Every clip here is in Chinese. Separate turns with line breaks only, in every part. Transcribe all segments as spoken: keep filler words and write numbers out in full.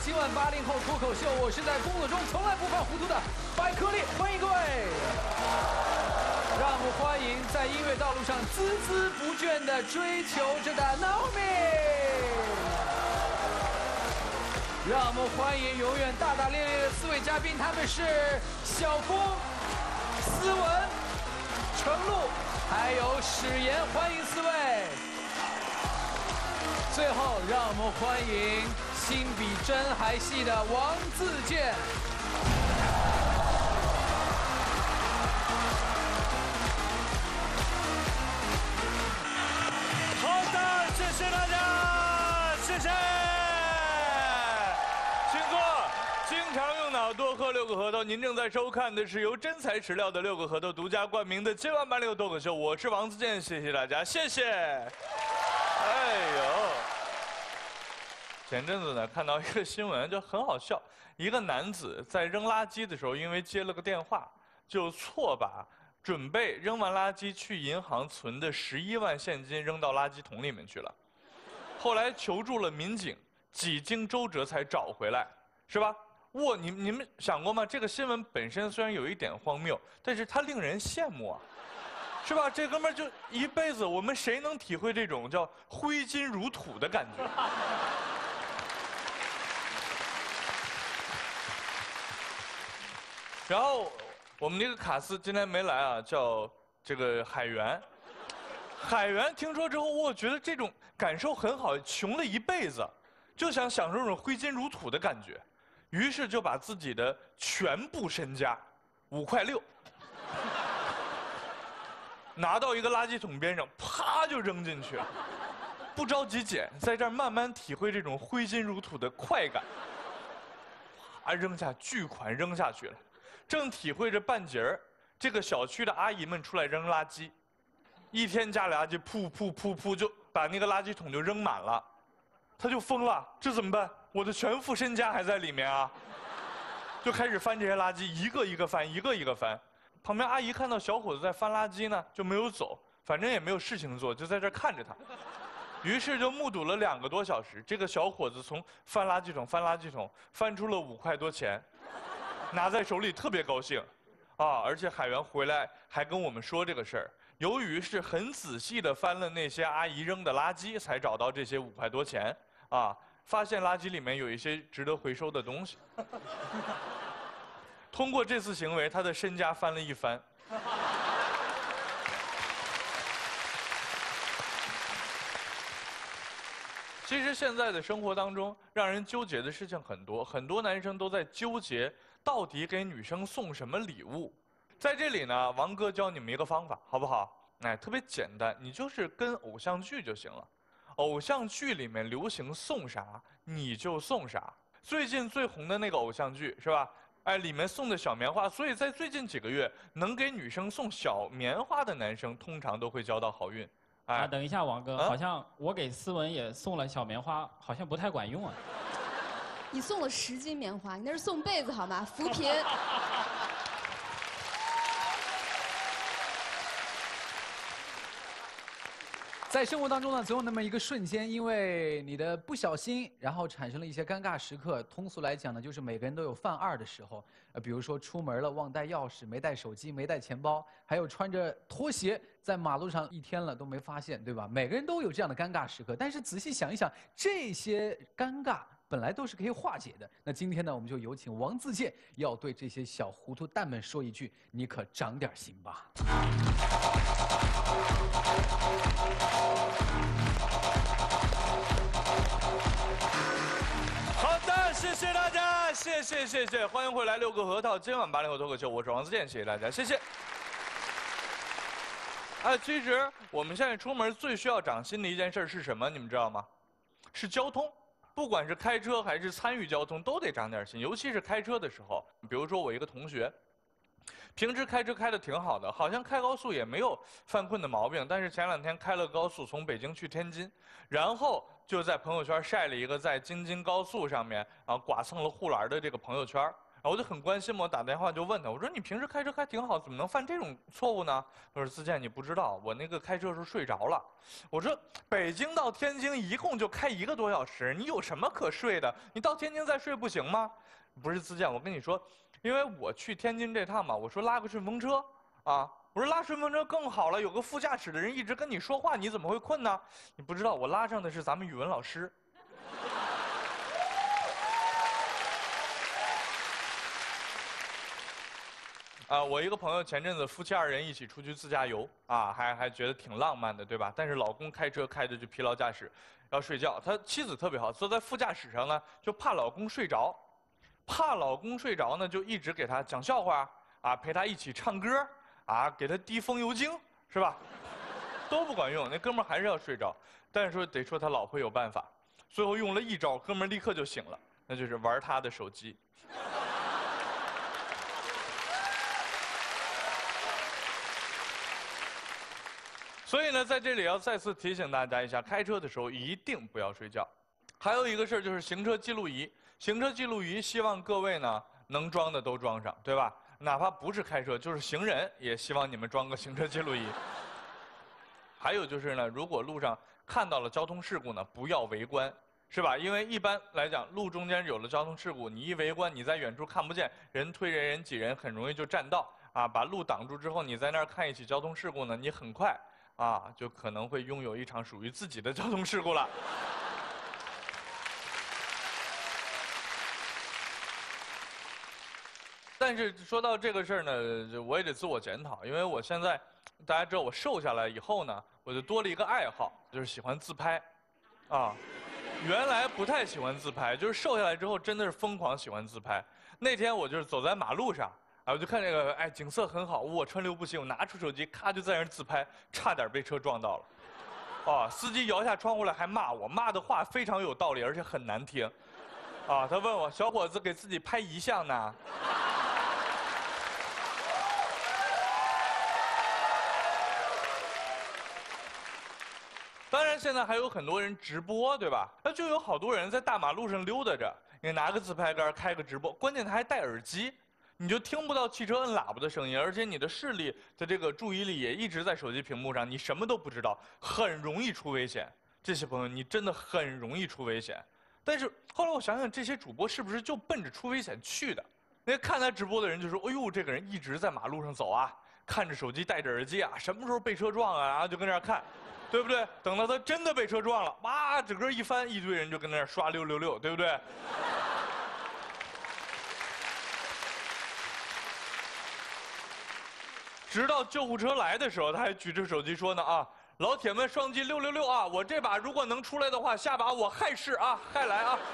今晚八零后脱口秀，我是在工作中从来不犯糊涂的白颗粒，欢迎各位！让我们欢迎在音乐道路上孜孜不倦地追求着的 Naomi。让我们欢迎永远大大咧咧的四位嘉宾，他们是小峰、思文、程璐，还有史岩，欢迎四位。最后，让我们欢迎心比真还细的王自健。
好的，谢谢大家，谢谢。请坐，经常用脑，多喝六个核桃。您正在收看的是由真材实料的六个核桃独家冠名的今晚八零后脱口秀，我是王自健，谢谢大家，谢谢。哎呦。前阵子呢，看到一个新闻，就很好笑。一个男子在扔垃圾的时候，因为接了个电话，就错把准备扔完垃圾去银行存的十一万现金扔到垃圾桶里面去了。后来求助了民警，几经周折才找回来，是吧？哇，你你们想过吗？这个新闻本身虽然有一点荒谬，但是它令人羡慕啊。是吧？这哥们儿就一辈子，我们谁能体会这种叫挥金如土的感觉？然后我们这个卡斯今天没来啊，叫这个海源。海源听说之后，我觉得这种感受很好，穷了一辈子，就想享受这种挥金如土的感觉，于是就把自己的全部身家五块六。拿到一个垃圾桶边上，啪就扔进去了，不着急捡，在这儿慢慢体会这种挥金如土的快感。啪扔下巨款扔下去了，正体会着半截儿，这个小区的阿姨们出来扔垃圾，一天家里垃圾噗噗噗噗就把那个垃圾桶就扔满了，他就疯了，这怎么办？我的全副身家还在里面啊！就开始翻这些垃圾，一个一个翻，一个一个翻。旁边阿姨看到小伙子在翻垃圾呢，就没有走，反正也没有事情做，就在这看着他。于是就目睹了两个多小时，这个小伙子从翻垃圾桶翻垃圾桶翻出了五块多钱，拿在手里特别高兴，啊！而且海源回来还跟我们说这个事儿，由于是很仔细的翻了那些阿姨扔的垃圾，才找到这些五块多钱，啊，发现垃圾里面有一些值得回收的东西。通过这次行为，他的身家翻了一番。其实现在的生活当中，让人纠结的事情很多，很多男生都在纠结到底给女生送什么礼物。在这里呢，王哥教你们一个方法，好不好？哎，特别简单，你就是跟偶像剧就行了。偶像剧里面流行送啥，你就送啥。最近最红的那个偶像剧是吧？哎，里面送的小棉花，所以在最近几个月，能给女生送小棉花的男生，通常都会交到好运。哎，
啊，等一下，王哥，
啊、
好像我给思文也送了小棉花，好像不太管用啊。
你送了十斤棉花，你那是送被子好吗？扶贫。
在生活当中呢，总有那么一个瞬间，因为你的不小心，然后产生了一些尴尬时刻。通俗来讲呢，就是每个人都有犯二的时候。呃，比如说出门了忘带钥匙，没带手机，没带钱包，还有穿着拖鞋在马路上一天了都没发现，对吧？每个人都有这样的尴尬时刻。但是仔细想一想，这些尴尬本来都是可以化解的。那今天呢，我们就有请王自健要对这些小糊涂蛋们说一句：你可长点心吧。
好的，谢谢大家，谢谢谢谢，欢迎回来六个核桃，今晚八零后脱口秀，我是王自健，谢谢大家，谢谢。哎，其实我们现在出门最需要长心的一件事是什么？你们知道吗？是交通，不管是开车还是参与交通，都得长点心，尤其是开车的时候。比如说我一个同学，平时开车开得挺好的，好像开高速也没有犯困的毛病，但是前两天开了高速，从北京去天津，然后就在朋友圈晒了一个在京津高速上面啊剐蹭了护栏的这个朋友圈， 后我就很关心嘛，我打电话就问他，我说你平时开车开挺好，怎么能犯这种错误呢？他说自健你不知道，我那个开车时候睡着了。我说北京到天津一共就开一个多小时，你有什么可睡的？你到天津再睡不行吗？不是自健，我跟你说，因为我去天津这趟嘛，我说拉个顺风车啊。我说拉顺风车更好了，有个副驾驶的人一直跟你说话，你怎么会困呢？你不知道，我拉上的是咱们语文老师。啊，我一个朋友前阵子夫妻二人一起出去自驾游啊，还还觉得挺浪漫的，对吧？但是老公开车开着就疲劳驾驶，要睡觉。他妻子特别好，坐在副驾驶上呢，就怕老公睡着，怕老公睡着呢，就一直给他讲笑话啊，陪他一起唱歌。啊，给他滴风油精是吧？都不管用，那哥们儿还是要睡着。但是说得说他老婆有办法，最后用了一招，哥们儿立刻就醒了，那就是玩他的手机。所以呢，在这里要再次提醒大家一下，开车的时候一定不要睡觉。还有一个事儿就是行车记录仪，行车记录仪希望各位呢能装的都装上，对吧？哪怕不是开车，就是行人，也希望你们装个行车记录仪。还有就是呢，如果路上看到了交通事故呢，不要围观，是吧？因为一般来讲，路中间有了交通事故，你一围观，你在远处看不见，人推人，人挤人，很容易就占道啊，把路挡住之后，你在那儿看一起交通事故呢，你很快啊就可能会拥有一场属于自己的交通事故了。但是说到这个事儿呢，我也得自我检讨，因为我现在，大家知道我瘦下来以后呢，我就多了一个爱好，就是喜欢自拍，啊，原来不太喜欢自拍，就是瘦下来之后真的是疯狂喜欢自拍。那天我就是走在马路上，啊，我就看这个，哎，景色很好，我川流不息，我拿出手机，咔就在那儿自拍，差点被车撞到了，啊，司机摇下窗户来还骂我，骂的话非常有道理，而且很难听，啊，他问我小伙子给自己拍遗像呢。当然，现在还有很多人直播，对吧？那就有好多人在大马路上溜达着，你拿个自拍杆开个直播，关键他还戴耳机，你就听不到汽车摁喇叭的声音，而且你的视力的这个注意力也一直在手机屏幕上，你什么都不知道，很容易出危险。这些朋友，你真的很容易出危险。但是后来我想想，这些主播是不是就奔着出危险去的？那看他直播的人就说：“哎呦，这个人一直在马路上走啊，看着手机，戴着耳机啊，什么时候被车撞啊？”然后就跟那儿看。对不对？等到他真的被车撞了，哇，整个一翻，一堆人就跟那儿刷六六六，对不对？直到救护车来的时候，他还举着手机说呢啊，老铁们双击六六六啊，我这把如果能出来的话，下把我害试啊，害来啊。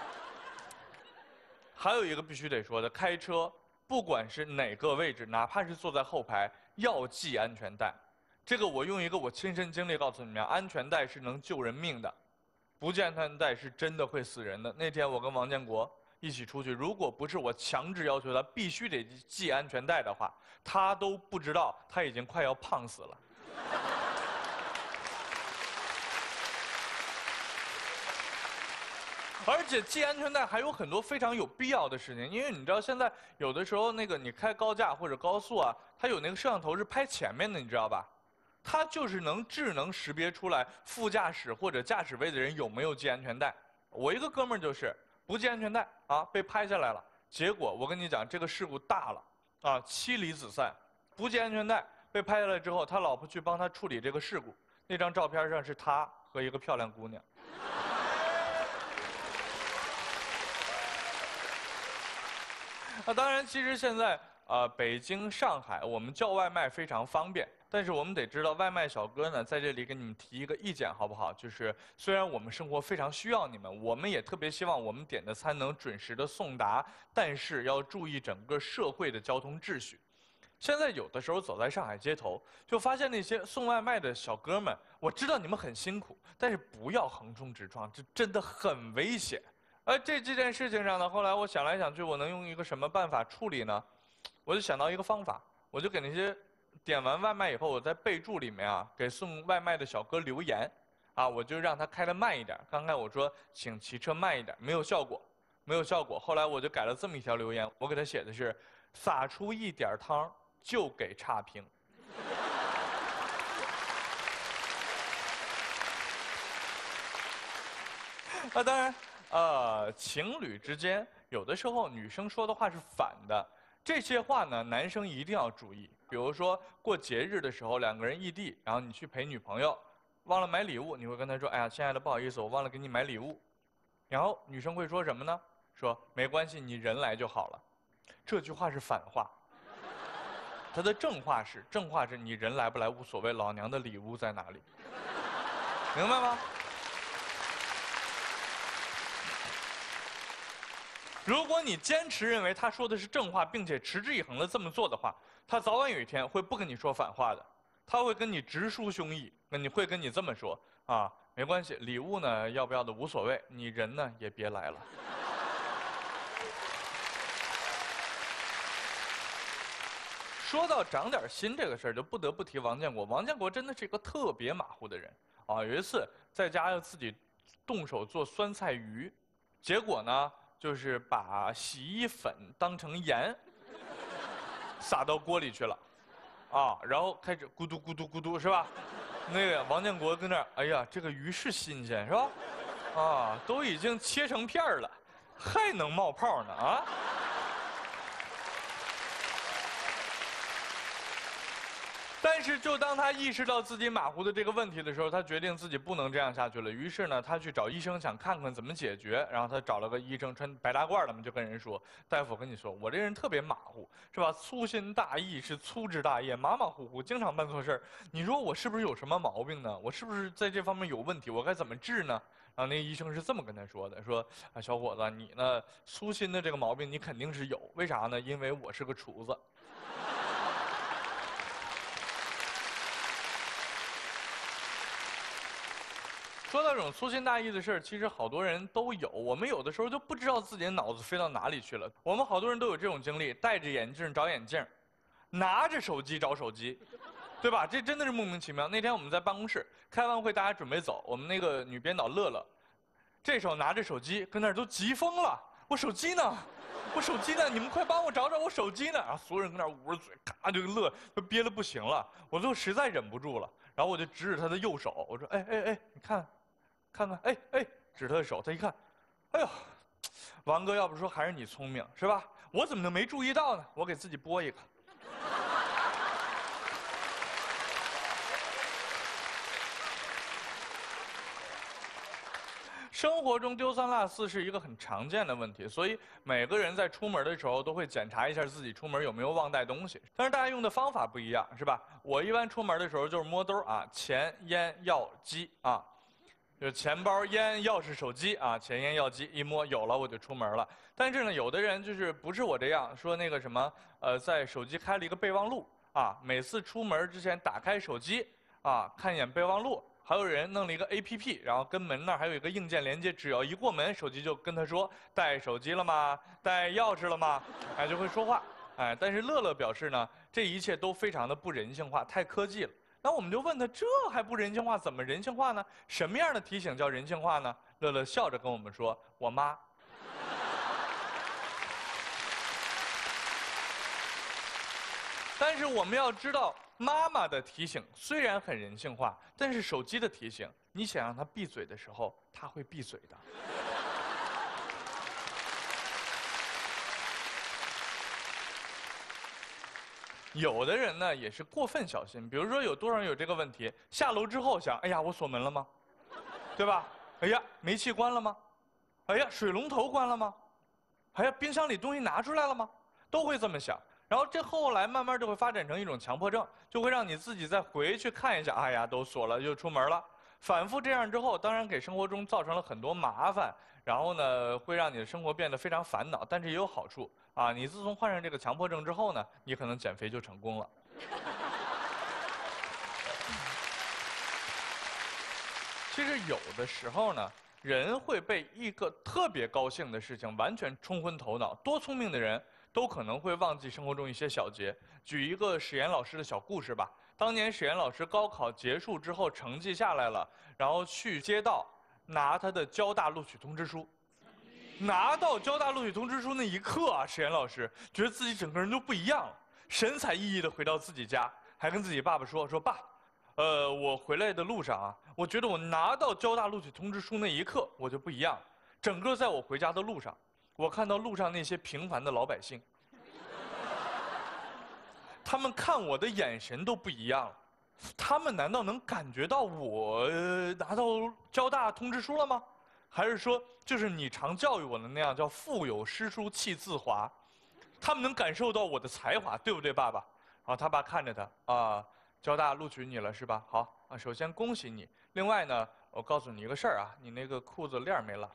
还有一个必须得说的，开车不管是哪个位置，哪怕是坐在后排，要系安全带。这个我用一个我亲身经历告诉你们，安全带是能救人命的，不系安全带是真的会死人的。那天我跟王建国一起出去，如果不是我强制要求他必须得系安全带的话，他都不知道他已经快要胖死了。而且系安全带还有很多非常有必要的事情，因为你知道现在有的时候那个你开高架或者高速啊，它有那个摄像头是拍前面的，你知道吧？它就是能智能识别出来副驾驶或者驾驶位的人有没有系安全带。我一个哥们儿就是不系安全带啊，被拍下来了。结果我跟你讲，这个事故大了啊，妻离子散。不系安全带被拍下来之后，他老婆去帮他处理这个事故。那张照片上是他和一个漂亮姑娘。啊，当然，其实现在呃，北京、上海我们叫外卖非常方便。但是我们得知道，外卖小哥呢，在这里给你们提一个意见，好不好？就是虽然我们生活非常需要你们，我们也特别希望我们点的餐能准时的送达，但是要注意整个社会的交通秩序。现在有的时候走在上海街头，就发现那些送外卖的小哥们，我知道你们很辛苦，但是不要横冲直撞，这真的很危险。而这这件事情上呢，后来我想来想去，我能用一个什么办法处理呢？我就想到一个方法，我就给那些点完外卖以后，我在备注里面啊，给送外卖的小哥留言，啊，我就让他开得慢一点。刚才我说请骑车慢一点，没有效果， 没有效果。后来我就改了这么一条留言，我给他写的是：撒出一点汤就给差评。那当然，呃，情侣之间有的时候女生说的话是反的，这些话呢，男生一定要注意。比如说过节日的时候，两个人异地，然后你去陪女朋友，忘了买礼物，你会跟她说：“哎呀，亲爱的，不好意思，我忘了给你买礼物。”然后女生会说什么呢？说没关系，你人来就好了。这句话是反话。它的正话是正话是你人来不来无所谓，老娘的礼物在哪里？明白吗？如果你坚持认为他说的是正话，并且持之以恒的这么做的话，他早晚有一天会不跟你说反话的，他会跟你直抒胸臆，那你会跟你这么说啊，没关系，礼物呢要不要的无所谓，你人呢也别来了。说到长点心这个事儿，就不得不提王建国。王建国真的是一个特别马虎的人啊！有一次在家要自己动手做酸菜鱼，结果呢？就是把洗衣粉当成盐撒到锅里去了，啊，然后开始咕嘟咕嘟咕嘟，是吧？那个王建国跟那儿，哎呀，这个鱼是新鲜，是吧？啊，都已经切成片儿了，还能冒泡呢啊！但是，就当他意识到自己马虎的这个问题的时候，他决定自己不能这样下去了。于是呢，他去找医生，想看看怎么解决。然后他找了个医生，穿白大褂的嘛，就跟人说：“大夫，我跟你说，我这人特别马虎，是吧？粗心大意是粗枝大叶，马马虎虎，经常办错事儿。你说我是不是有什么毛病呢？我是不是在这方面有问题？我该怎么治呢？”然后那个医生是这么跟他说的：“说啊，小伙子，你呢粗心的这个毛病你肯定是有，为啥呢？因为我是个厨子。”说到这种粗心大意的事儿，其实好多人都有。我们有的时候就不知道自己的脑子飞到哪里去了。我们好多人都有这种经历：戴着眼镜找眼镜，拿着手机找手机，对吧？这真的是莫名其妙。那天我们在办公室开完会，大家准备走，我们那个女编导乐乐，这手拿着手机，跟那儿都急疯了。我手机呢？我手机呢？你们快帮我找找我手机呢！然后所有人跟那儿捂着嘴，咔就乐，都憋得不行了。我最后实在忍不住了，然后我就指指他的右手，我说：“哎哎哎，你看。”看看，哎哎，指他的手，他一看，哎呦，王哥，要不说还是你聪明，是吧？我怎么能没注意到呢？我给自己拨一个。生活中丢三落四是一个很常见的问题，所以每个人在出门的时候都会检查一下自己出门有没有忘带东西。但是大家用的方法不一样，是吧？我一般出门的时候就是摸兜啊，钱、烟、药、机啊。就是钱包、烟、钥匙、手机啊，钱、烟、药、机一摸有了我就出门了。但是呢，有的人就是不是我这样说，那个什么，呃，在手机开了一个备忘录啊，每次出门之前打开手机啊，看一眼备忘录。还有人弄了一个 A P P， 然后跟门那儿还有一个硬件连接，只要一过门，手机就跟他说带手机了吗？带钥匙了吗？哎，就会说话。哎，但是乐乐表示呢，这一切都非常的不人性化，太科技了。那我们就问他，这还不人性化，怎么人性化呢？什么样的提醒叫人性化呢？乐乐笑着跟我们说：“我妈。”但是我们要知道，妈妈的提醒虽然很人性化，但是手机的提醒，你想让她闭嘴的时候，她会闭嘴的。有的人呢也是过分小心，比如说有多少人有这个问题，下楼之后想，哎呀，我锁门了吗？对吧？哎呀，煤气关了吗？哎呀，水龙头关了吗？哎呀，冰箱里东西拿出来了吗？都会这么想，然后这后来慢慢就会发展成一种强迫症，就会让你自己再回去看一下，哎呀，都锁了，又出门了。反复这样之后，当然给生活中造成了很多麻烦，然后呢，会让你的生活变得非常烦恼，但是也有好处啊！你自从患上这个强迫症之后呢，你可能减肥就成功了。其实有的时候呢，人会被一个特别高兴的事情完全冲昏头脑，多聪明的人都可能会忘记生活中一些小节。举一个史岩老师的小故事吧。当年史岩老师高考结束之后，成绩下来了，然后去街道拿他的交大录取通知书。 拿到交大录取通知书那一刻啊，史岩老师觉得自己整个人就不一样了，神采奕奕的回到自己家，还跟自己爸爸说：“说爸，呃，我回来的路上啊，我觉得我拿到交大录取通知书那一刻，我就不一样了。整个在我回家的路上，我看到路上那些平凡的老百姓，他们看我的眼神都不一样了。他们难道能感觉到我、呃、拿到交大通知书了吗？还是说，就是你常教育我的那样，叫腹有诗书气自华？他们能感受到我的才华，对不对，爸爸？”然后他爸看着他啊，交大录取你了是吧？好啊，首先恭喜你。另外呢，我告诉你一个事儿啊，你那个裤子链没拉。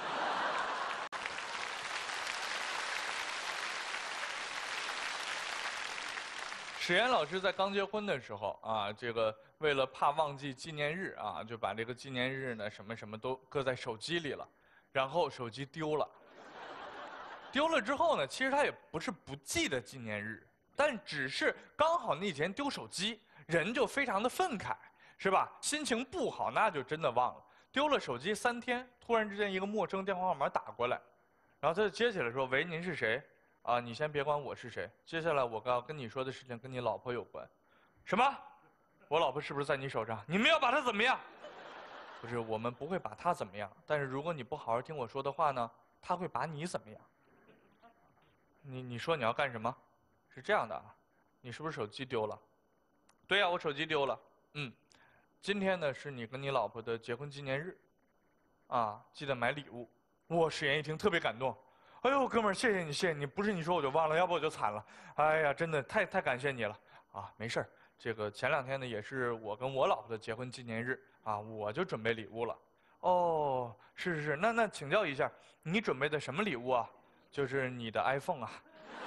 史岩老师在刚结婚的时候啊，这个为了怕忘记纪念日啊，就把这个纪念日呢什么什么都搁在手机里了，然后手机丢了。丢了之后呢，其实他也不是不记得纪念日，但只是刚好那天丢手机，人就非常的愤慨，是吧？心情不好，那就真的忘了。丢了手机三天，突然之间一个陌生电话号码打过来，然后他就接起来说：“喂，您是谁？啊，你先别管我是谁。接下来我要跟你说的事情跟你老婆有关。什么？我老婆是不是在你手上？你们要把她怎么样？不是，我们不会把她怎么样。但是如果你不好好听我说的话呢，她会把你怎么样？你你说你要干什么？是这样的啊，你是不是手机丢了？对呀，我手机丢了。嗯，今天呢是你跟你老婆的结婚纪念日，啊，记得买礼物。我史岩一听特别感动。哎呦，哥们儿，谢谢你，谢谢你！不是你说我就忘了，要不我就惨了。哎呀，真的太太感谢你了啊！没事儿，这个前两天呢也是我跟我老婆的结婚纪念日啊，我就准备礼物了。哦，是是是，那那请教一下，你准备的什么礼物啊？就是你的 iPhone 啊。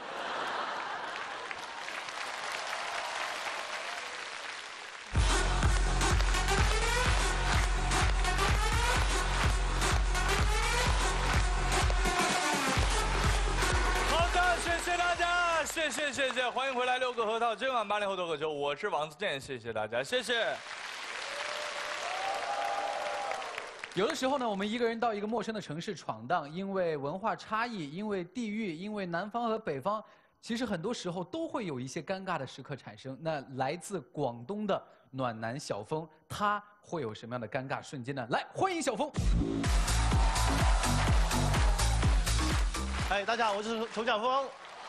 谢谢谢谢，欢迎回来六个核桃，今晚八零后脱口秀，我是王自健，谢谢大家，谢谢。
有的时候呢，我们一个人到一个陌生的城市闯荡，因为文化差异，因为地域，因为南方和北方，其实很多时候都会有一些尴尬的时刻产生。那来自广东的暖男小峰，他会有什么样的尴尬瞬间呢？来，欢迎小峰。
哎，大家好，我是丛小峰。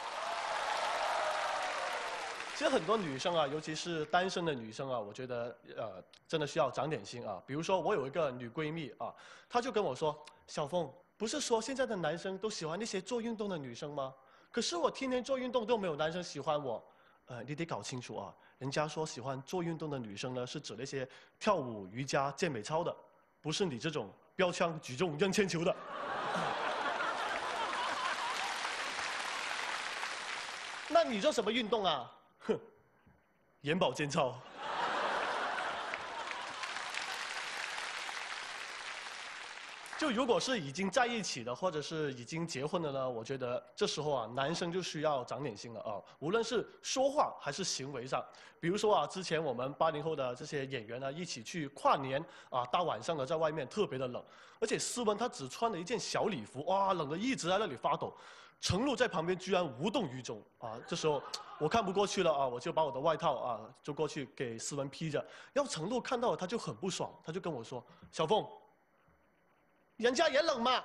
其实很多女生啊，尤其是单身的女生啊，我觉得呃真的需要长点心啊。比如说我有一个女闺蜜啊，她就跟我说：“小峰，不是说现在的男生都喜欢那些做运动的女生吗？可是我天天做运动都没有男生喜欢我。呃，你得搞清楚啊，人家说喜欢做运动的女生呢，是指那些跳舞、瑜伽、健美操的，不是你这种标枪、举重、扔铅球的。”那你做什么运动啊？哼，眼保健操。就如果是已经在一起的，或者是已经结婚的呢，我觉得这时候啊，男生就需要长点心了啊，无论是说话还是行为上。比如说啊，之前我们八零后的这些演员呢，一起去跨年啊，大晚上的在外面特别的冷，而且斯文他只穿了一件小礼服，哇，冷得一直在那里发抖。程璐在旁边居然无动于衷啊！这时候我看不过去了啊，我就把我的外套啊就过去给斯文披着。然后程璐看到了他就很不爽，他就跟我说：“小凤，人家也冷嘛。”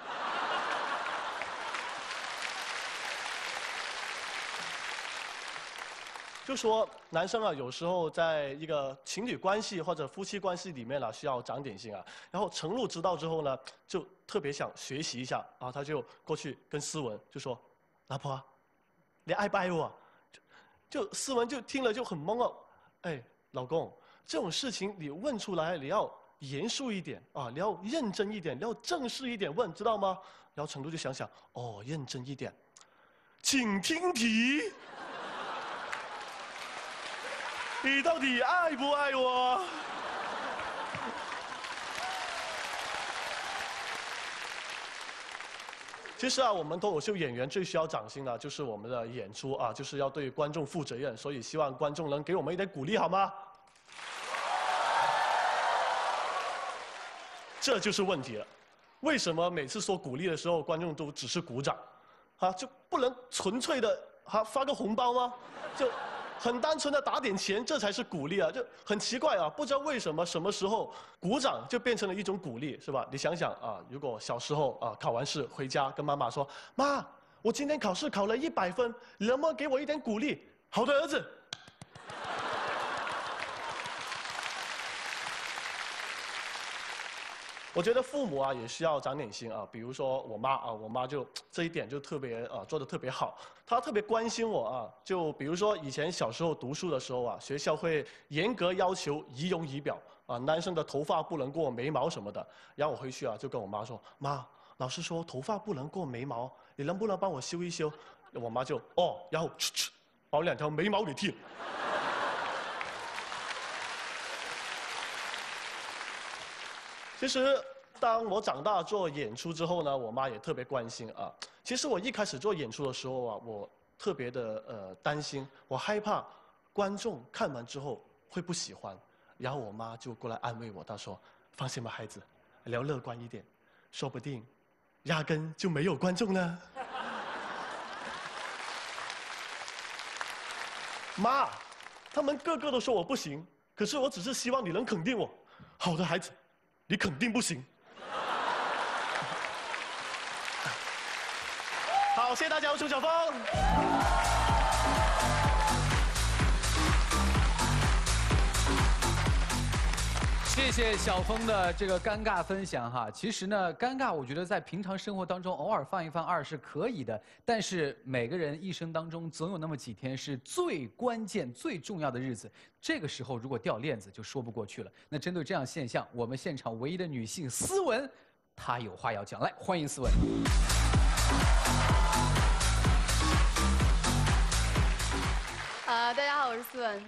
就说男生啊，有时候在一个情侣关系或者夫妻关系里面啊，需要长点心啊。然后程璐知道之后呢，就特别想学习一下啊，他就过去跟思文就说：“老婆，你爱不爱我？”就就思文就听了就很懵哦，哎，老公，这种事情你问出来，你要严肃一点啊，你要认真一点，你要正式一点问，知道吗？然后程璐就想想，哦，认真一点，请听题。你到底爱不爱我？其实啊，我们脱口秀演员最需要掌心的，就是我们的演出啊，就是要对观众负责任，所以希望观众能给我们一点鼓励，好吗？这就是问题了。 为什么每次说鼓励的时候，观众都只是鼓掌？啊，就不能纯粹的啊发个红包吗？就很单纯的打点钱，这才是鼓励啊！就很奇怪啊，不知道为什么什么时候鼓掌就变成了一种鼓励，是吧？你想想啊，如果小时候啊考完试回家跟妈妈说：“妈，我今天考试考了一百分，你能不能给我一点鼓励？”好的，儿子。我觉得父母啊也需要长点心啊，比如说我妈啊，我妈就这一点就特别啊做得特别好，她特别关心我啊。就比如说以前小时候读书的时候啊，学校会严格要求仪容仪表啊，男生的头发不能过眉毛什么的。然后我回去啊就跟我妈说，妈，老师说头发不能过眉毛，你能不能帮我修一修？我妈就哦，然后哧哧把我两条眉毛给剃了。其实，当我长大做演出之后呢，我妈也特别关心啊。其实我一开始做演出的时候啊，我特别的呃担心，我害怕观众看完之后会不喜欢。然后我妈就过来安慰我，她说：“放心吧，孩子，你要乐观一点，说不定压根就没有观众呢。”妈，他们个个都说我不行，可是我只是希望你能肯定我。好的，孩子。你肯定不行。好，谢谢大家，我是吴晓峰。
谢谢小峰的这个尴尬分享哈。其实呢，尴尬我觉得在平常生活当中偶尔放一放二是可以的，但是每个人一生当中总有那么几天是最关键、最重要的日子，这个时候如果掉链子就说不过去了。那针对这样现象，我们现场唯一的女性思文，她有话要讲，来欢迎思文。
啊、大家好，我是思文。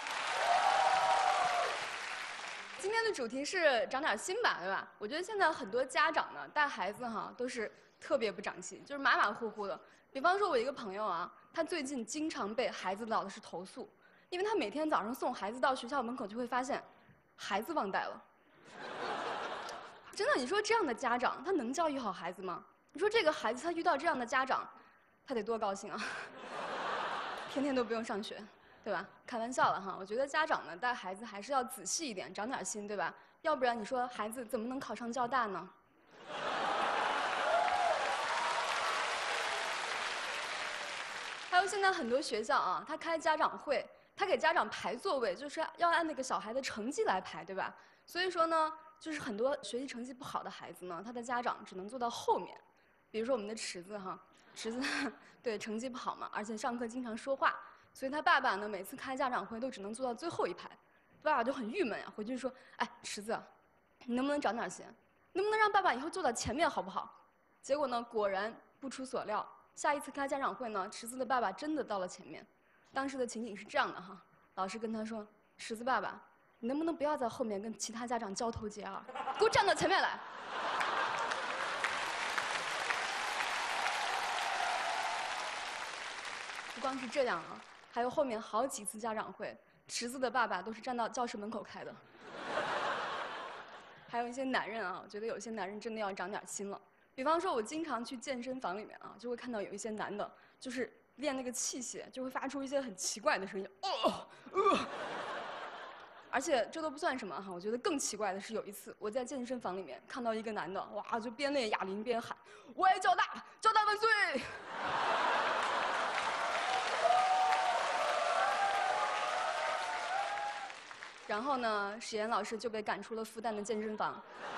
今天的主题是长点心吧，对吧？我觉得现在很多家长呢带孩子哈都是特别不长心，就是马马虎虎的。比方说，我一个朋友啊，他最近经常被孩子的老师投诉，因为他每天早上送孩子到学校门口，就会发现孩子忘带了。真的，你说这样的家长他能教育好孩子吗？你说这个孩子他遇到这样的家长，他得多高兴啊！天天都不用上学。对吧？开玩笑了哈，我觉得家长呢带孩子还是要仔细一点，长点心，对吧？要不然你说孩子怎么能考上交大呢？还有现在很多学校啊，他开家长会，他给家长排座位，就是要按那个小孩的成绩来排，对吧？所以说呢，就是很多学习成绩不好的孩子呢，他的家长只能坐到后面。比如说我们的池子哈，池子对成绩不好嘛，而且上课经常说话。所以他爸爸呢，每次开家长会都只能坐到最后一排，爸爸就很郁闷呀，回去就说：“哎，池子，你能不能长点心？能不能让爸爸以后坐到前面好不好？”结果呢，果然不出所料，下一次开家长会呢，池子的爸爸真的到了前面。当时的情景是这样的哈，老师跟他说：“池子爸爸，你能不能不要在后面跟其他家长交头接耳，给我站到前面来。”不光是这样啊。还有后面好几次家长会，池子的爸爸都是站到教室门口开的。还有一些男人啊，我觉得有些男人真的要长点心了。比方说，我经常去健身房里面啊，就会看到有一些男的，就是练那个器械，就会发出一些很奇怪的声音，哦，呃。而且这都不算什么哈，我觉得更奇怪的是，有一次我在健身房里面看到一个男的，哇，就边练哑铃边喊：“我爱交大，交大万岁！”然后呢，史岩老师就被赶出了复旦的健身房。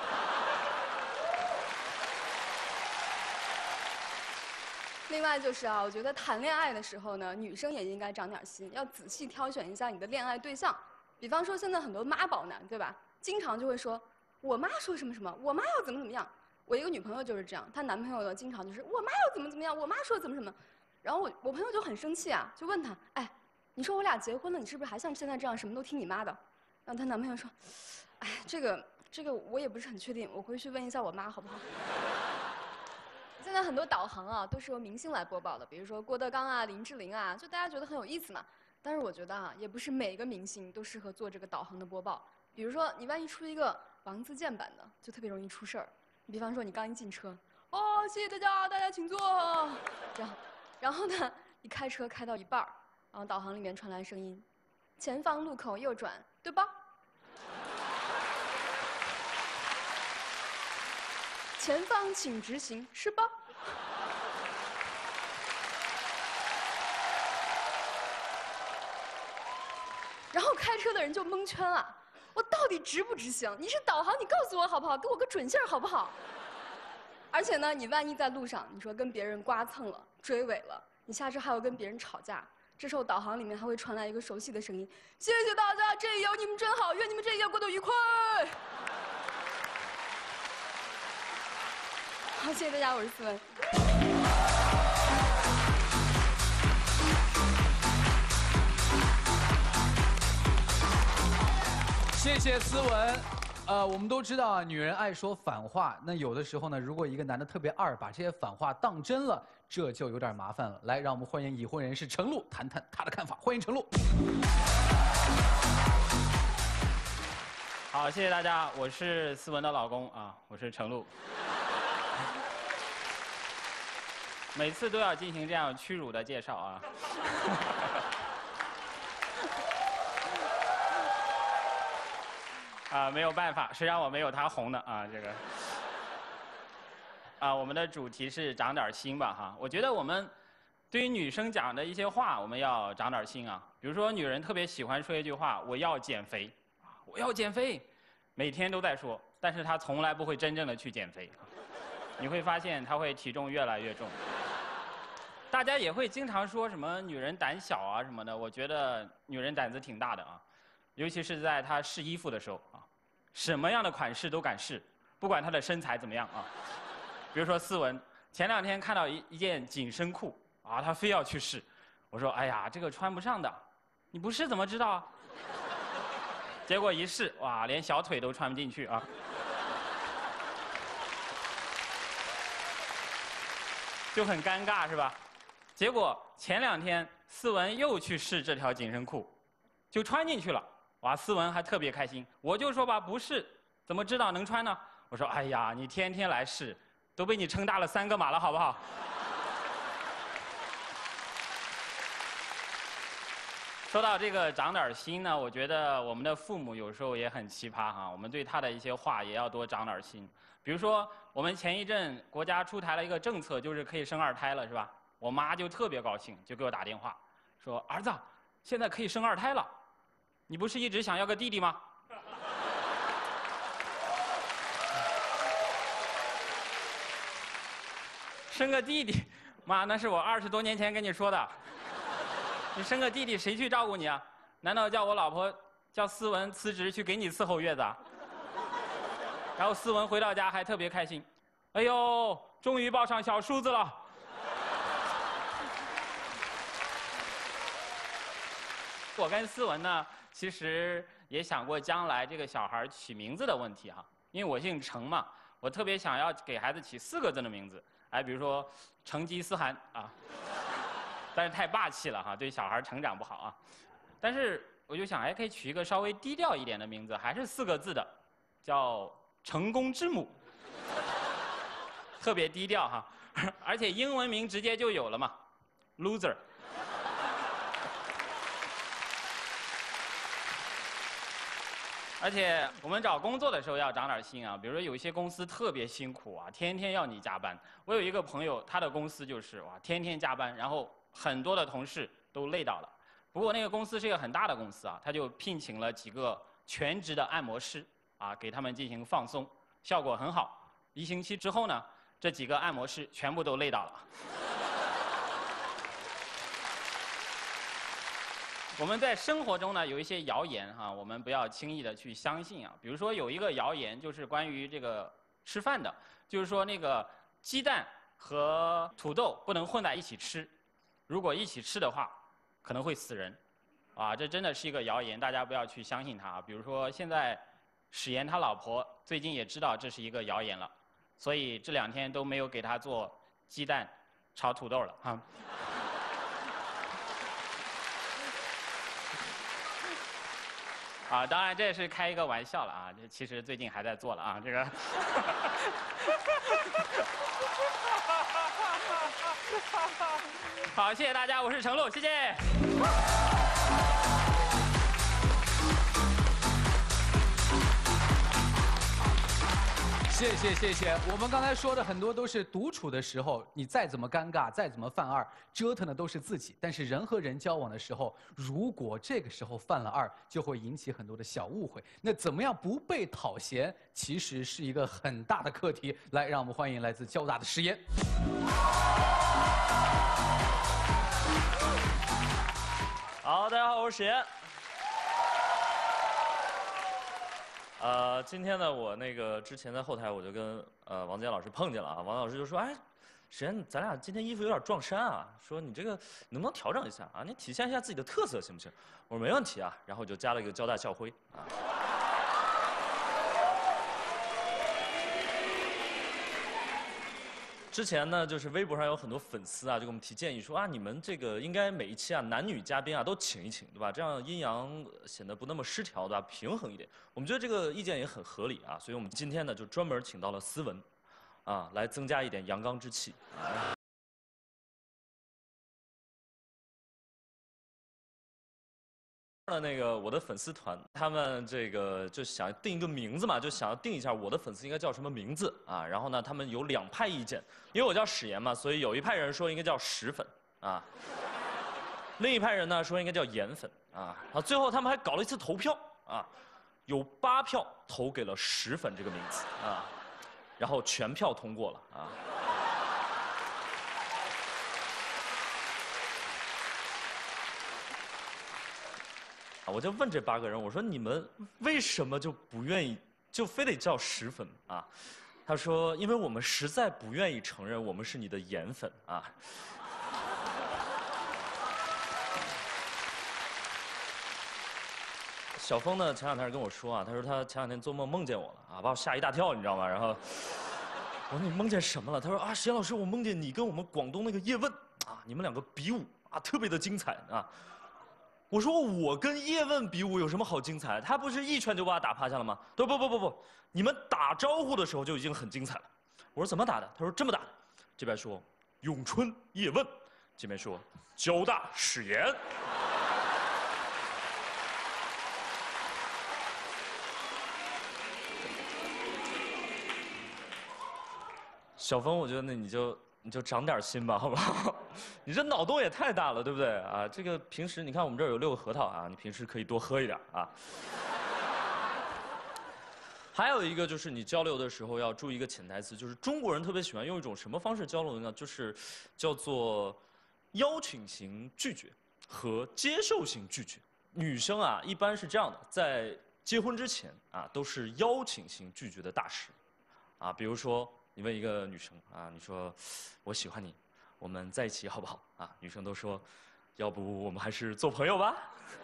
另外就是啊，我觉得谈恋爱的时候呢，女生也应该长点心，要仔细挑选一下你的恋爱对象。比方说，现在很多妈宝男，对吧？经常就会说，我妈说什么什么，我妈要怎么怎么样。我一个女朋友就是这样，她男朋友呢，经常就是我妈要怎么怎么样，我妈说怎么怎么。然后我我朋友就很生气啊，就问她，哎，你说我俩结婚了，你是不是还像现在这样什么都听你妈的？然后她男朋友说，哎，这个这个我也不是很确定，我回去问一下我妈好不好？现在很多导航啊都是由明星来播报的，比如说郭德纲啊、林志玲啊，就大家觉得很有意思嘛。但是我觉得啊，也不是每个明星都适合做这个导航的播报。比如说，你万一出一个王自健版的，就特别容易出事儿。 比方说你刚一进车，哦，谢谢大家，大家请坐。这样，然后呢，你开车开到一半儿，然后导航里面传来声音，前方路口右转，对吧？前方请直行，是吧？然后开车的人就蒙圈了，我到底直不直行？你是导航，你告诉我好不好？给我个准信儿好不好？而且呢，你万一在路上，你说跟别人刮蹭了、追尾了，你下车还要跟别人吵架，这时候导航里面还会传来一个熟悉的声音：谢谢大家，这一游你们真好，愿你们这一夜过得愉快。好，谢谢大家，我是思文。
谢谢思文。呃，我们都知道啊，女人爱说反话。那有的时候呢，如果一个男的特别二，把这些反话当真了，这就有点麻烦了。来，让我们欢迎已婚人士程璐谈谈他的看法。欢迎程璐。
好，谢谢大家，我是思文的老公啊，我是程璐。每次都要进行这样屈辱的介绍啊。啊，没有办法，谁让我没有他红呢啊？这个，啊，我们的主题是长点心吧哈。我觉得我们对于女生讲的一些话，我们要长点心啊。比如说，女人特别喜欢说一句话：“我要减肥，我要减肥”，每天都在说，但是她从来不会真正的去减肥。你会发现，她会体重越来越重。大家也会经常说什么女人胆小啊什么的，我觉得女人胆子挺大的啊。尤其是在她试衣服的时候啊，什么样的款式都敢试，不管她的身材怎么样啊。比如说思文，前两天看到一一件紧身裤啊，她非要去试，我说哎呀，这个穿不上的，你不试怎么知道啊？结果一试，哇，连小腿都穿不进去啊。就很尴尬是吧？结果前两天思文又去试这条紧身裤，就穿进去了。哇，思文还特别开心。我就说吧，不试怎么知道能穿呢？我说，哎呀，你天天来试，都被你撑大了三个码了，好不好？说到这个长点心呢，我觉得我们的父母有时候也很奇葩哈，我们对他的一些话也要多长点心。比如说，我们前一阵国家出台了一个政策，就是可以生二胎了，是吧？我妈就特别高兴，就给我打电话，说：“儿子，现在可以生二胎了。”你不是一直想要个弟弟吗？生个弟弟，妈，那是我二十多年前跟你说的。你生个弟弟，谁去照顾你啊？难道叫我老婆叫思文辞职去给你伺候月子啊？然后思文回到家还特别开心，哎呦，终于抱上小叔子了。我跟思文呢，其实也想过将来这个小孩取名字的问题哈，因为我姓程嘛，我特别想要给孩子起四个字的名字，哎，比如说成吉思汗啊，但是太霸气了哈，对小孩成长不好啊。但是我就想，哎，可以取一个稍微低调一点的名字，还是四个字的，叫成功之母，特别低调哈，而且英文名直接就有了嘛 ，loser。而且我们找工作的时候要长点心啊，比如说有一些公司特别辛苦啊，天天要你加班。我有一个朋友，他的公司就是哇，天天加班，然后很多的同事都累到了。不过那个公司是一个很大的公司啊，他就聘请了几个全职的按摩师啊，给他们进行放松，效果很好。一星期之后呢，这几个按摩师全部都累倒了。我们在生活中呢有一些谣言哈，我们不要轻易的去相信啊。比如说有一个谣言就是关于这个吃饭的，就是说那个鸡蛋和土豆不能混在一起吃，如果一起吃的话，可能会死人，啊，这真的是一个谣言，大家不要去相信它啊。比如说现在史岩他老婆最近也知道这是一个谣言了，所以这两天都没有给他做鸡蛋炒土豆了哈。 啊，当然这是开一个玩笑了啊，这其实最近还在做了啊，这个。好，谢谢大家，我是程璐，谢谢。
谢谢谢谢，我们刚才说的很多都是独处的时候，你再怎么尴尬，再怎么犯二，折腾的都是自己。但是人和人交往的时候，如果这个时候犯了二，就会引起很多的小误会。那怎么样不被讨嫌，其实是一个很大的课题。来，让我们欢迎来自交大的石岩。
好，大家好，我是史岩。呃，今天呢，我那个之前在后台我就跟呃王建老师碰见了啊，王老师就说，哎，史岩，咱俩今天衣服有点撞衫啊，说你这个能不能调整一下啊？你体现一下自己的特色行不行？我说没问题啊，然后就加了一个交大校徽啊。之前呢，就是微博上有很多粉丝啊，就给我们提建议说啊，你们这个应该每一期啊，男女嘉宾啊都请一请，对吧？这样阴阳显得不那么失调，对吧？平衡一点。我们觉得这个意见也很合理啊，所以我们今天呢就专门请到了斯文，啊，来增加一点阳刚之气。啊那个我的粉丝团，他们这个就想定一个名字嘛，就想要定一下我的粉丝应该叫什么名字啊。然后呢，他们有两派意见，因为我叫史岩嘛，所以有一派人说应该叫石粉啊，另一派人呢说应该叫盐粉啊。啊，最后他们还搞了一次投票啊，有八票投给了石粉这个名字啊，然后全票通过了啊。我就问这八个人，我说你们为什么就不愿意，就非得叫石粉啊？他说，因为我们实在不愿意承认我们是你的盐粉啊。小峰呢，前两天跟我说啊，他说他前两天做梦梦见我了啊，把我吓一大跳，你知道吗？然后我说你梦见什么了？他说啊，石岩老师，我梦见你跟我们广东那个叶问啊，你们两个比武啊，特别的精彩啊。我说我跟叶问比武有什么好精彩？他不是一拳就把他打趴下了吗？他说不不不不，你们打招呼的时候就已经很精彩了。我说怎么打的？他说这么打的。这边说咏春叶问，这边说交大史岩。小峰，我觉得那你就你就长点心吧，好不好？你这脑洞也太大了，对不对啊？这个平时你看我们这儿有六个核桃啊，你平时可以多喝一点啊。还有一个就是你交流的时候要注意一个潜台词，就是中国人特别喜欢用一种什么方式交流呢？就是叫做邀请型拒绝和接受型拒绝。女生啊，一般是这样的，在结婚之前啊，都是邀请型拒绝的大师，啊，比如说你问一个女生啊，你说我喜欢你，我们在一起好不好？啊，女生都说，要不我们还是做朋友吧。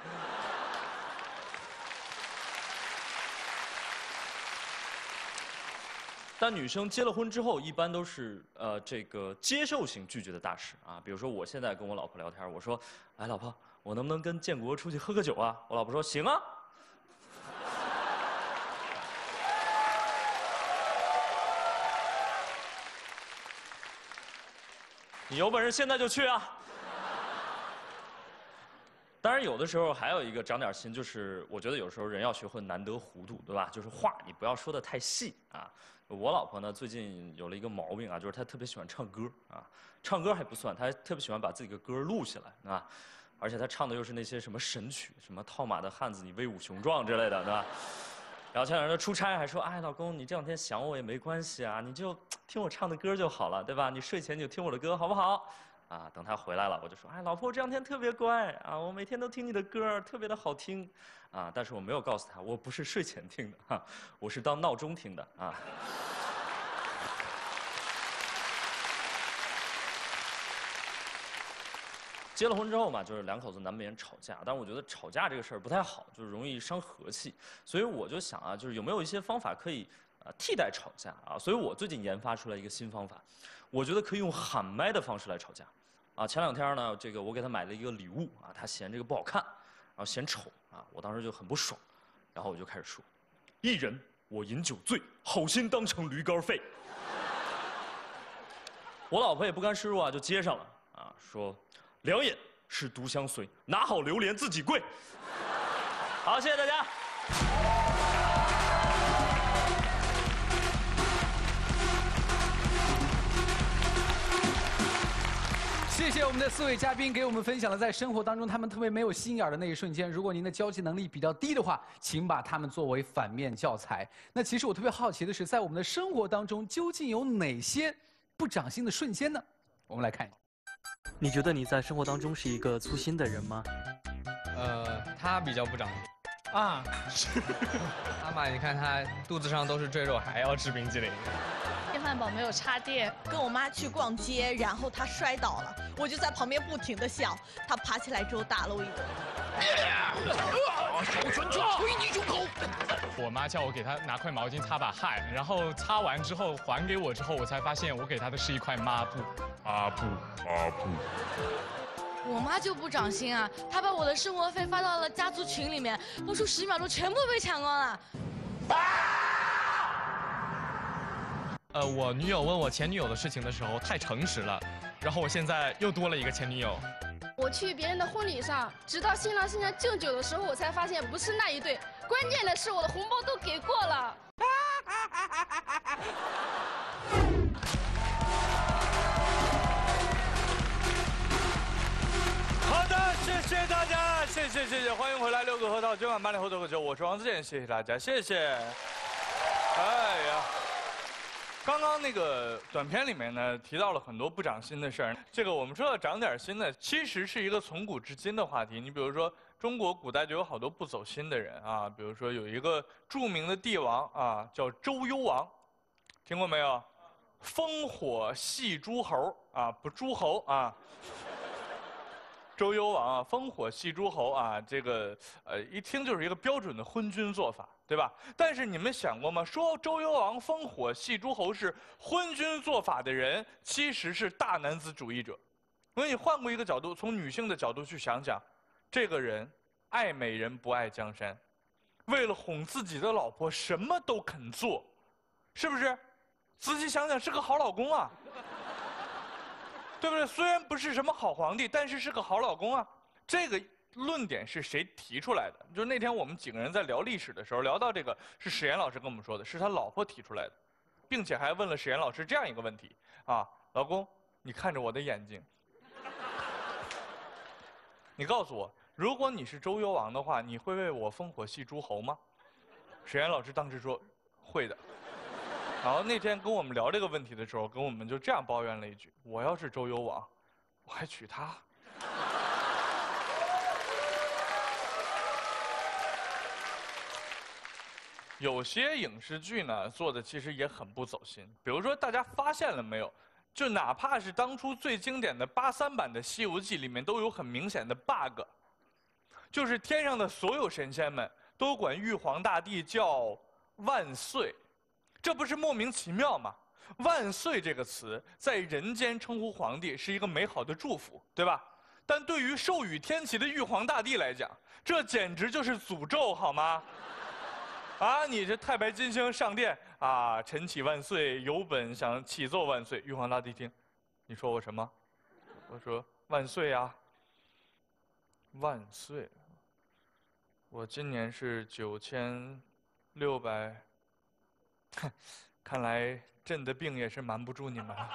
但女生结了婚之后，一般都是呃这个接受型拒绝的大师啊。比如说，我现在跟我老婆聊天，我说：“哎，老婆，我能不能跟建国出去喝个酒啊？”我老婆说：“行啊。”你有本事现在就去啊！当然，有的时候还有一个长点心，就是我觉得有时候人要学会难得糊涂，对吧？就是话你不要说的太细啊。我老婆呢，最近有了一个毛病啊，就是她特别喜欢唱歌啊。唱歌还不算，她还特别喜欢把自己的歌录下来啊。而且她唱的又是那些什么神曲，什么套马的汉子你威武雄壮之类的，对吧？然后前两天出差还说，哎，老公，你这两天想我也没关系啊，你就听我唱的歌就好了，对吧？你睡前就听我的歌，好不好？啊，等他回来了，我就说，哎，老婆，我这两天特别乖啊，我每天都听你的歌，特别的好听，啊，但是我没有告诉他，我不是睡前听的，哈，我是当闹钟听的啊。结了婚之后嘛，就是两口子难免吵架，但是我觉得吵架这个事儿不太好，就是容易伤和气，所以我就想啊，就是有没有一些方法可以啊替代吵架啊？所以我最近研发出来一个新方法，我觉得可以用喊麦的方式来吵架。啊，前两天呢，这个我给他买了一个礼物啊，他嫌这个不好看，然后嫌丑啊，我当时就很不爽， 然后我就开始说：“一人我饮酒醉，好心当成驴肝肺。”我老婆也不甘示弱啊，就接上了啊，说：“两饮是毒相随，拿好榴莲自己跪。”好，谢谢大家。
谢谢我们的四位嘉宾给我们分享了在生活当中他们特别没有心眼的那一瞬间。如果您的交际能力比较低的话，请把他们作为反面教材。那其实我特别好奇的是，在我们的生活当中究竟有哪些不长心的瞬间呢？我们来看一下。
你觉得你在生活当中是一个粗心的人吗？
呃，他比较不长心。啊，是。阿玛，你看他肚子上都是赘肉，还要吃冰淇淋。
电饭煲没有插电，跟我妈去逛街，然后她摔倒了，我就在旁边不停的笑，她爬起来之后打了我一顿。
小拳拳捶你胸口。
我妈叫我给她拿块毛巾擦把汗，然后擦完之后还给我之后，我才发现我给她的是一块抹布。
阿布阿布。
我妈就不长心啊，她把我的生活费发到了家族群里面，不出十秒钟全部被抢光了。
呃，我女友问我前女友的事情的时候太诚实了，然后我现在又多了一个前女友。
我去别人的婚礼上，直到新郎新娘敬酒的时候，我才发现不是那一对。关键的是我的红包都给过了。
好的，谢谢大家，谢谢谢谢，欢迎回来六个核桃，今晚八零后脱口秀，我是王自健，谢谢大家，谢谢。哎呀。刚刚那个短片里面呢，提到了很多不长心的事儿。这个我们说要长点心呢，其实是一个从古至今的话题。你比如说，中国古代就有好多不走心的人啊，比如说有一个著名的帝王啊，叫周幽王，听过没有？烽火戏诸侯啊，不诸侯啊。周幽王啊，烽火戏诸侯啊，这个呃，一听就是一个标准的昏君做法，对吧？但是你们想过吗？说周幽王烽火戏诸侯是昏君做法的人，其实是大男子主义者。因为你换过一个角度，从女性的角度去想想，这个人爱美人不爱江山，为了哄自己的老婆什么都肯做，是不是？仔细想想，是个好老公啊。对不对？虽然不是什么好皇帝，但是是个好老公啊。这个论点是谁提出来的？就是那天我们几个人在聊历史的时候，聊到这个是史岩老师跟我们说的，是他老婆提出来的，并且还问了史岩老师这样一个问题啊：老公，你看着我的眼睛，你告诉我，如果你是周幽王的话，你会为我烽火戏诸侯吗？史岩老师当时说会的。然后那天跟我们聊这个问题的时候，跟我们就这样抱怨了一句：我要是周幽王，我还娶她。有些影视剧呢做的其实也很不走心，比如说大家发现了没有？就哪怕是当初最经典的八三版的《西游记》里面，都有很明显的 bug， 就是天上的所有神仙们都管玉皇大帝叫万岁。这不是莫名其妙吗？万岁这个词在人间称呼皇帝是一个美好的祝福，对吧？但对于授予天启的玉皇大帝来讲，这简直就是诅咒，好吗？啊，你这太白金星上殿啊，臣启万岁，有本想启奏万岁。玉皇大帝听，你说我什么？我说万岁啊，万岁。我今年是九千六百。看来朕的病也是瞒不住你们了。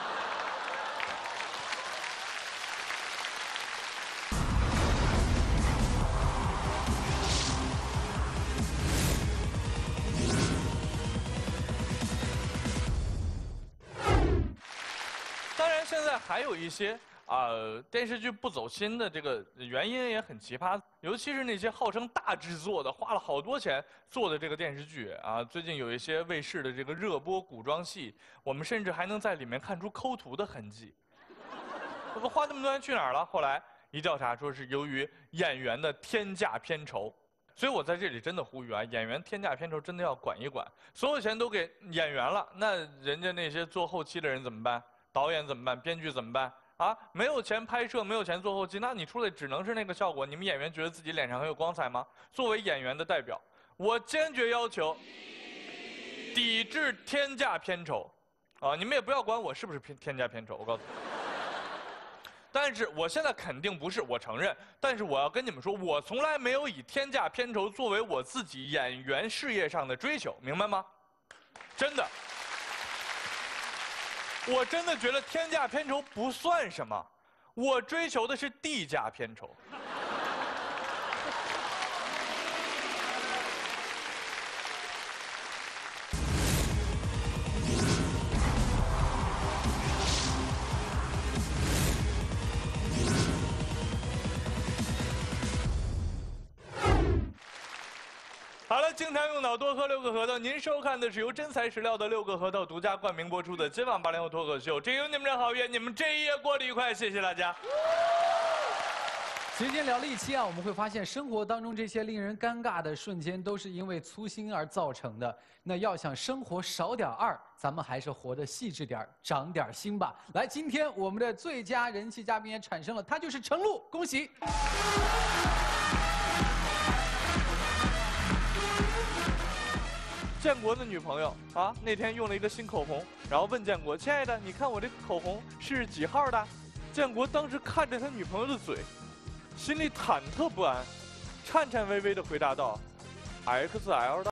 当然，现在还有一些啊、呃、电视剧不走心的这个原因也很奇葩，尤其是那些号称大制作的、花了好多钱做的这个电视剧啊。最近有一些卫视的这个热播古装戏，我们甚至还能在里面看出抠图的痕迹。这不花那么多钱去哪儿了？后来一调查说是由于演员的天价片酬。所以我在这里真的呼吁啊，演员天价片酬真的要管一管，所有钱都给演员了，那人家那些做后期的人怎么办？导演怎么办？编剧怎么办？啊，没有钱拍摄，没有钱做后期，那你出来只能是那个效果。你们演员觉得自己脸上很有光彩吗？作为演员的代表， 我坚决要求抵制天价片酬，啊，你们也不要管我是不是天天价片酬，我告诉你。但是我现在肯定不是，我承认。但是我要跟你们说，我从来没有以天价片酬作为我自己演员事业上的追求，明白吗？真的，我真的觉得天价片酬不算什么，我追求的是地价片酬。好了，经常用脑，多喝六个核桃。您收看的是由真材实料的六个核桃独家冠名播出的今晚八零后脱口秀。只有你们这好运，你们这一夜过得愉快，谢谢大家。
今天聊了一期啊，我们会发现生活当中这些令人尴尬的瞬间，都是因为粗心而造成的。那要想生活少点二，咱们还是活得细致点，长点心吧。来，今天我们的最佳人气嘉宾也产生了，他就是程璐，恭喜！
建国的女朋友啊，那天用了一个新口红，然后问建国：“亲爱的，你看我这口红是几号的？”建国当时看着他女朋友的嘴，心里忐忑不安，颤颤巍巍地回答道 ：“X L 的。”